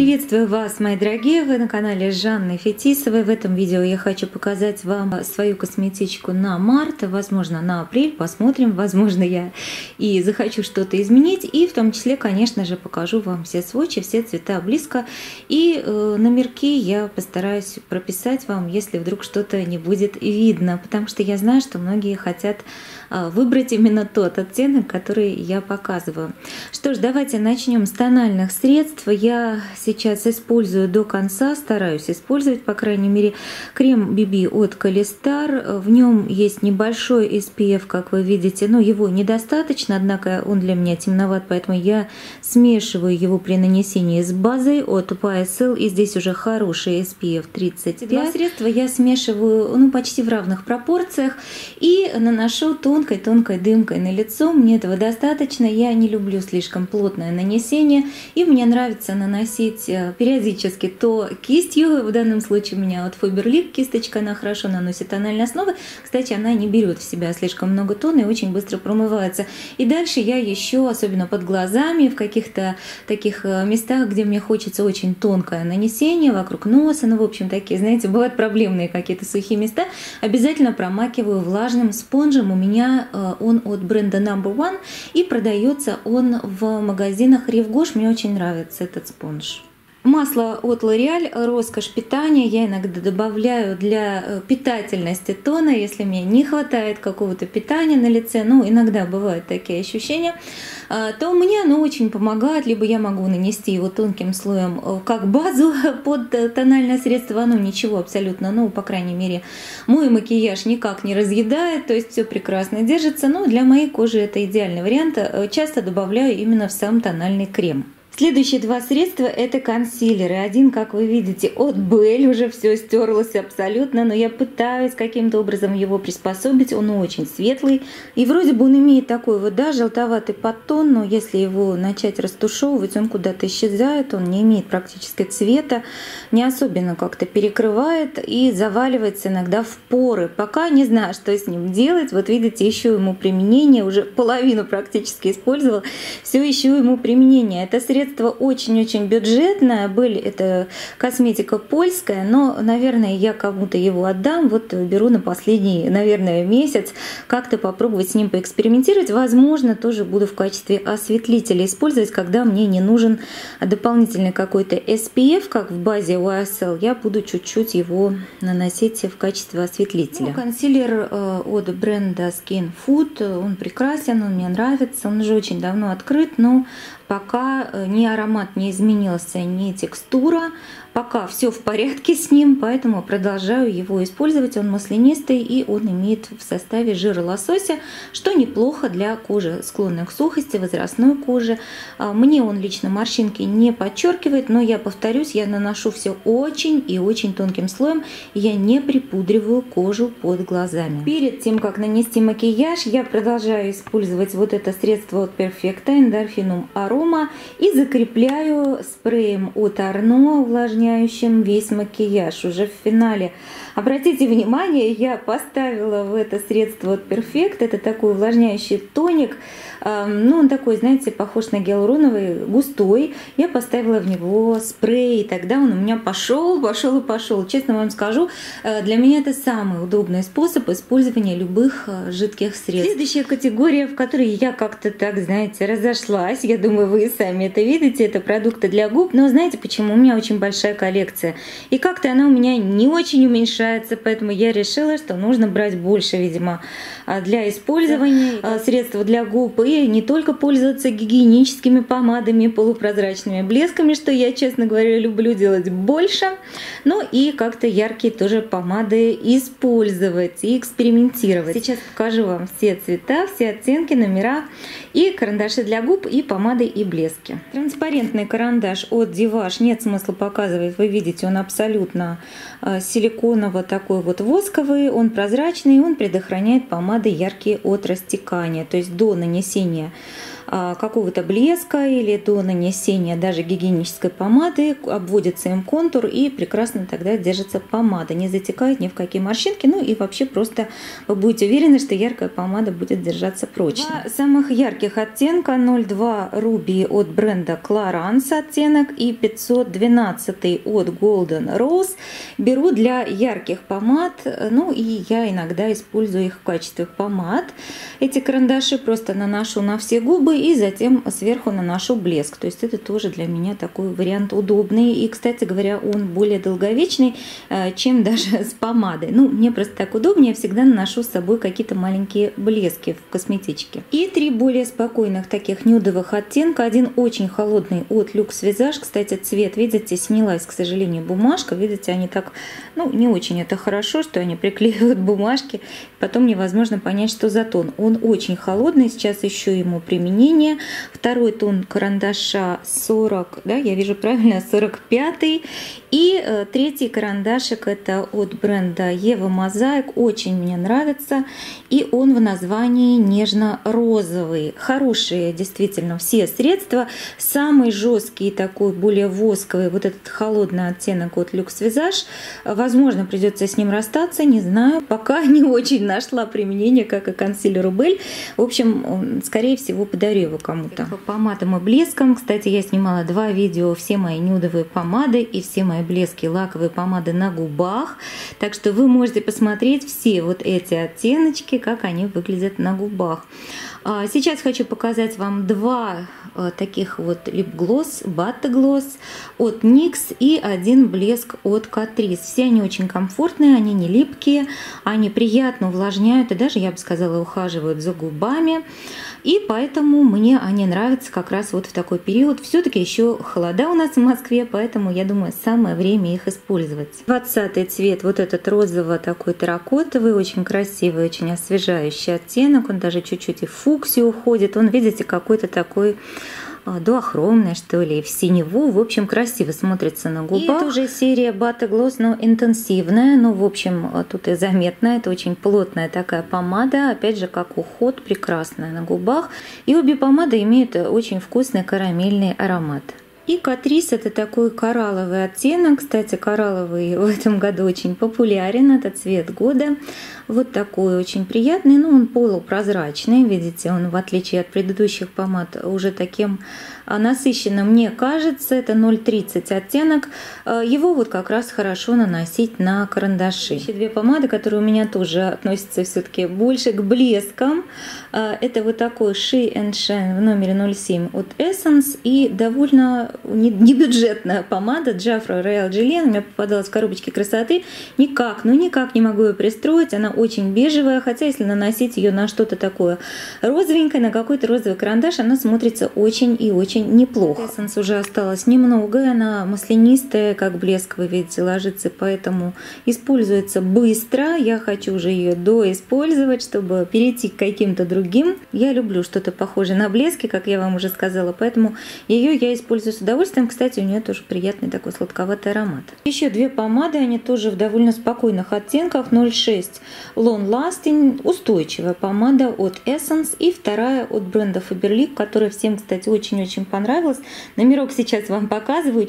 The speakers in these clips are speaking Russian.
Приветствую вас, мои дорогие! Вы на канале Жанны Фетисовой. В этом видео я хочу показать вам свою косметичку на март, возможно, на апрель. Посмотрим, возможно, я и захочу что-то изменить. И в том числе, конечно же, покажу вам все сводчи, все цвета близко. И номерки я постараюсь прописать вам, если вдруг что-то не будет видно. Потому что я знаю, что многие хотят выбрать именно тот оттенок, который я показываю. Что ж, давайте начнем с тональных средств. Я сейчас использую до конца, стараюсь использовать, по крайней мере, крем BB от Calistar. В нем есть небольшой SPF, как вы видите, но его недостаточно, однако он для меня темноват, поэтому я смешиваю его при нанесении с базой от YSL, и здесь уже хороший SPF 35. Два средства я смешиваю почти в равных пропорциях и наношу тонкой дымкой на лицо. Мне этого достаточно, я не люблю слишком плотное нанесение, и мне нравится наносить периодически то кистью, в данном случае у меня от Faberlic кисточка, она хорошо наносит тональные основы, кстати, она не берет в себя слишком много тона и очень быстро промывается. И дальше я еще, особенно под глазами, в каких-то таких местах, где мне хочется очень тонкое нанесение, вокруг носа, в общем, такие, знаете, бывают проблемные какие-то сухие места, обязательно промакиваю влажным спонжем. У меня он от бренда Number One, и продается он в магазинах Ревгош. Мне очень нравится этот спонж. Масло от L'Oréal «Роскошь питания» я иногда добавляю для питательности тона, если мне не хватает какого-то питания на лице, иногда бывают такие ощущения, то мне оно очень помогает, либо я могу нанести его тонким слоем как базу под тональное средство, оно ничего абсолютно, по крайней мере, мой макияж никак не разъедает, то есть все прекрасно держится, но для моей кожи это идеальный вариант, часто добавляю именно в сам тональный крем. Следующие два средства — это консилеры. Один, как вы видите, от Бель, уже все стерлось абсолютно, но я пытаюсь каким-то образом его приспособить. Он очень светлый, и вроде бы он имеет такой желтоватый подтон, но если его начать растушевывать, он куда-то исчезает, он не имеет практически цвета, не особенно как-то перекрывает и заваливается иногда в поры. Пока не знаю, что с ним делать. Вот видите, еще ему применение, уже половину практически использовала, все еще ему применение. Это средство очень-очень бюджетное. Бель — это косметика польская, но, наверное, я кому-то его отдам. Вот беру на последний, наверное, месяц как-то попробовать с ним поэкспериментировать. Возможно, тоже буду в качестве осветлителя использовать, когда мне не нужен дополнительный какой-то SPF, как в базе YSL. Я буду чуть-чуть его наносить в качестве осветлителя. Консилер от бренда Skin Food, он прекрасен, он мне нравится, он уже очень давно открыт, но пока ни аромат не изменился, ни текстура, пока все в порядке с ним, поэтому продолжаю его использовать. Он маслянистый, и он имеет в составе жира лосося, что неплохо для кожи, склонной к сухости, возрастной кожи. Мне он лично морщинки не подчеркивает, но я повторюсь, я наношу все очень и очень тонким слоем, я не припудриваю кожу под глазами. Перед тем, как нанести макияж, я продолжаю использовать вот это средство от Perfecta Endorphinum Aroma и закрепляю спреем от Arno увлажняющим весь макияж уже в финале. Обратите внимание, я поставила в это средство от Perfect, это такой увлажняющий тоник, он такой, знаете, похож на гиалуроновый, густой. Я поставила в него спрей, и тогда он у меня пошел. Честно вам скажу, для меня это самый удобный способ использования любых жидких средств. Следующая категория, в которой я как-то так, знаете, разошлась, я думаю, вы и сами это видите, это продукты для губ, но знаете почему? У меня очень большая коллекция, и как-то она у меня не очень уменьшается, поэтому я решила, что нужно брать больше, видимо, для использования средств для губ, и не только пользоваться гигиеническими помадами, полупрозрачными блесками, что я, честно говоря, люблю делать больше, но и как-то яркие тоже помады использовать и экспериментировать. Сейчас покажу вам все цвета, все оттенки, номера, и карандаши для губ, и помады, и блески. Транспарентный карандаш от Divash, нет смысла показывать, вы видите, он абсолютно силиконово такой вот восковый, он прозрачный, он предохраняет помады яркие от растекания, то есть до нанесения какого-то блеска или до нанесения даже гигиенической помады, обводится им контур и прекрасно тогда держится помада, не затекает ни в какие морщинки, ну и вообще просто вы будете уверены, что яркая помада будет держаться прочно. Два самых ярких оттенка: 02 Ruby от бренда Clarins оттенок и 512 от Golden Rose беру для ярких помад, ну и я иногда использую их в качестве помад. Эти карандаши просто наношу на все губы и затем сверху наношу блеск. То есть это тоже для меня такой вариант удобный. И, кстати говоря, он более долговечный, чем даже с помадой. Ну, мне просто так удобнее. Я всегда наношу с собой какие-то маленькие блески в косметичке. И три более спокойных таких нюдовых оттенка. Один очень холодный от Luxe Visage. Кстати, цвет, видите, снялась, к сожалению, бумажка. Видите, они так, ну, не очень это хорошо, что они приклеивают бумажки. Потом невозможно понять, что за тон. Он очень холодный, сейчас еще ему применение. Второй тон карандаша 40, да, я вижу правильно, 45. И третий карандашик это от бренда Eva Mosaic, очень мне нравится. И он в названии нежно-розовый. Хорошие действительно все средства. Самый жесткий такой, более восковый, вот этот холодный оттенок от Luxe Visage. Возможно, придется с ним расстаться, не знаю. Пока не очень нашла применение, как и консилеру Бель. В общем, скорее всего, подарю его кому-то. По помадам и блескам, кстати, я снимала 2 видео, все мои нюдовые помады и все мои блески, лаковые помады на губах. Так что вы можете посмотреть все вот эти оттеночки, как они выглядят на губах. Сейчас хочу показать вам 2 таких вот лип-глосс, батте-глосс от NYX и один блеск от Catrice. Все они очень комфортные, они не липкие, они приятно увлажняют и даже, я бы сказала, ухаживают за губами. И поэтому мне они нравятся как раз вот в такой период. Все-таки еще холода у нас в Москве, поэтому я думаю, самое время их использовать. 20-й цвет, вот этот розово такой терракотовый, очень красивый, очень освежающий оттенок. Он даже чуть-чуть и в фуксию уходит. Он, видите, какой-то такой дуохромная, что ли, в синеву. В общем, красиво смотрится на губах. И это уже серия Batte Gloss, но интенсивная. Ну, в общем, тут и заметно. Это очень плотная такая помада. Опять же, как уход, прекрасная на губах. И обе помады имеют очень вкусный карамельный аромат. И Catrice это такой коралловый оттенок. Кстати, коралловый в этом году очень популярен. Это цвет года. Вот такой очень приятный. Но он полупрозрачный. Видите, он в отличие от предыдущих помад уже таким насыщенным, мне кажется. Это 0,30 оттенок. Его вот как раз хорошо наносить на карандаши. Еще 2 помады, которые у меня тоже относятся все-таки больше к блескам. Это вот такой She and Shine в номере 07 от Essence. И довольно небюджетная помада Jafra Royal Jelly. Она мне попадалась в коробочке красоты. Никак не могу ее пристроить. Она очень бежевая, хотя если наносить ее на что-то такое розовенькое, на какой-то розовый карандаш, она смотрится очень и очень неплохо. Essence уже осталось немного, она маслянистая, как блеск, вы видите, ложится, поэтому используется быстро. Я хочу уже ее доиспользовать, чтобы перейти к каким-то другим. Я люблю что-то похожее на блески, как я вам уже сказала, поэтому ее я использую с удовольствием. Кстати, у нее тоже приятный такой сладковатый аромат. Еще 2 помады, они тоже в довольно спокойных оттенках. 06 Long Lasting, устойчивая помада от Essence, и вторая от бренда Faberlic, которая всем, кстати, очень-очень понравилась. Номерок сейчас вам показываю,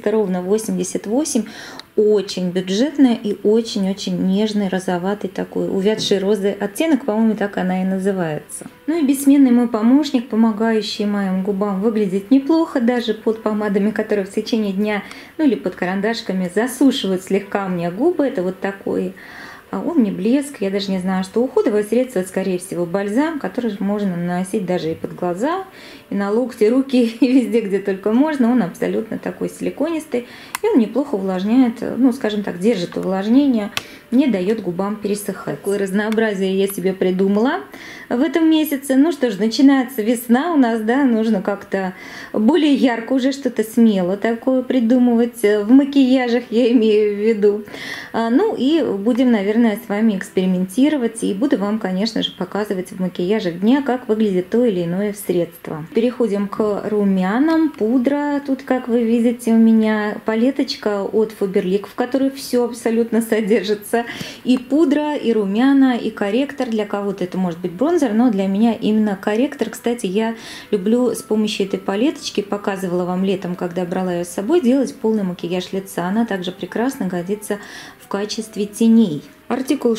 400,88. Очень бюджетная и очень-очень нежный, розоватый такой, увядший розовый оттенок, по-моему, так она и называется. Ну и бессменный мой помощник, помогающий моим губам выглядеть неплохо, даже под помадами, которые в течение дня, ну или под карандашками засушивают слегка мне губы. Это вот такой он не блеск, я даже не знаю, что уходовое средство, скорее всего, бальзам, который можно наносить даже и под глаза, и на локти, руки, и везде, где только можно. Он абсолютно такой силиконистый, и он неплохо увлажняет, ну, скажем так, держит увлажнение, не дает губам пересыхать. Такое разнообразие я себе придумала в этом месяце. Ну что ж, начинается весна у нас, да, нужно как-то более ярко уже что-то смело такое придумывать в макияжах, я имею в виду. Ну и будем, наверное, с вами экспериментировать, и буду вам, конечно же, показывать в макияжах дня, как выглядит то или иное средство. Переходим к румянам. Пудра, тут, как вы видите, у меня палеточка от Faberlic, в которой все абсолютно содержится. это и пудра, и румяна, и корректор. Для кого-то это может быть бронзер, но для меня именно корректор. Кстати, я люблю с помощью этой палеточки, показывала вам летом, когда брала ее с собой, делать полный макияж лица. Она также прекрасно годится в качестве теней. Артикул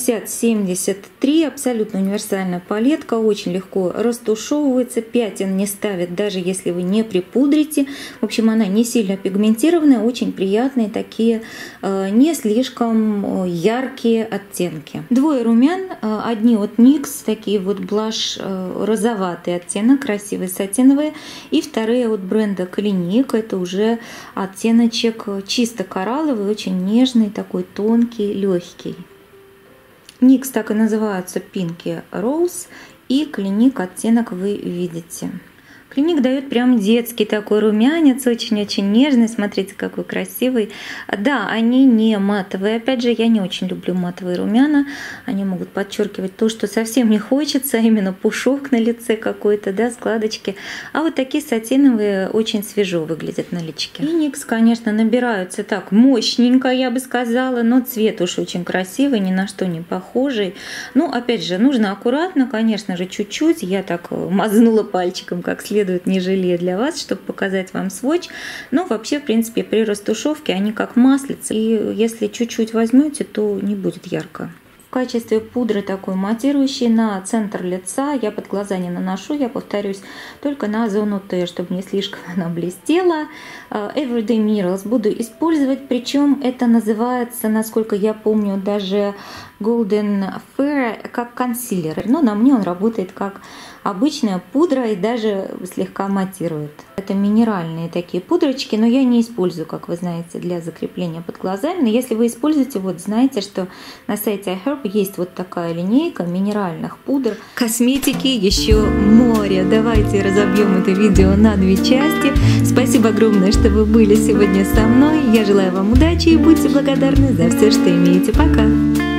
6073, абсолютно универсальная палетка, очень легко растушевывается, пятен не ставит, даже если вы не припудрите. В общем, она не сильно пигментированная, очень приятные такие, не слишком яркие оттенки. Двое румян, одни от NYX, такие вот блаш, розоватый оттенок, красивые сатиновые, и вторые от бренда Clinique, это уже оттеночек чисто коралловый, очень нежный, такой тонкий, легкий. NYX так и называются Pinky Rose, и Clinique оттенок вы видите. Clinique дает прям детский такой румянец, очень-очень нежный. Смотрите, какой красивый. Да, они не матовые. Опять же, я не очень люблю матовые румяна. Они могут подчеркивать то, что совсем не хочется, а именно пушок на лице какой-то, да, складочки. А вот такие сатиновые очень свежо выглядят на личике. И NYX, конечно, набираются так мощненько, я бы сказала, но цвет уж очень красивый, ни на что не похожий. Ну, опять же, нужно аккуратно, конечно же, чуть-чуть. Я так мазнула пальчиком как следует, не жалею для вас, чтобы показать вам сводч. Но вообще, в принципе, при растушевке они как маслица. И если чуть-чуть возьмете, то не будет ярко. В качестве пудры такой матирующей на центр лица я под глаза не наношу, я повторюсь, только на зону Т, чтобы не слишком она блестела. Everyday Minerals буду использовать, причем это называется, насколько я помню, даже Golden Fair как консилер. Но на мне он работает как обычная пудра и даже слегка матирует. Это минеральные такие пудрочки, но я не использую, как вы знаете, для закрепления под глазами. Но если вы используете, вот знаете, что на сайте iHerb есть вот такая линейка минеральных пудр. Косметики еще море. Давайте разобьем это видео на две части. Спасибо огромное, что вы были сегодня со мной. Я желаю вам удачи и будьте благодарны за все, что имеете. Пока!